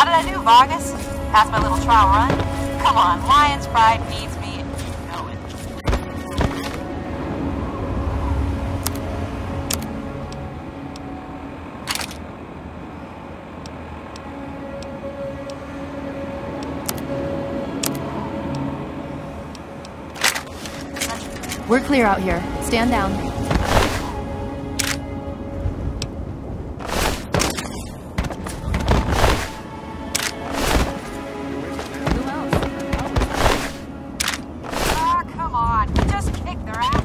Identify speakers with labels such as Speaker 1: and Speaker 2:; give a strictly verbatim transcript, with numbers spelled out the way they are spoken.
Speaker 1: did I do, Vargas? Pass my little trial run? Come on, lion's pride needs me. Know it.
Speaker 2: We're clear out here. Stand down.
Speaker 1: Ah, come on. Just kick their ass.